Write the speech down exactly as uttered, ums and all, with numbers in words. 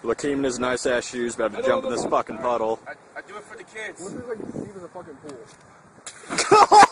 Lakeem in his nice ass shoes about to jump in this fucking puddle. I, I do it for the kids. What if like you perceive as a fucking pool?